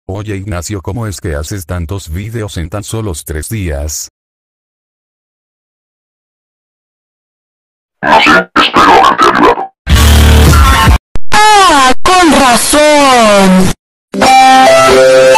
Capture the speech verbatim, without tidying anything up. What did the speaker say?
Oye Ignacio, ¿cómo es que haces tantos vídeos en tan solos tres días? No sé, espero haberte ayudado. ¡Ah, con razón!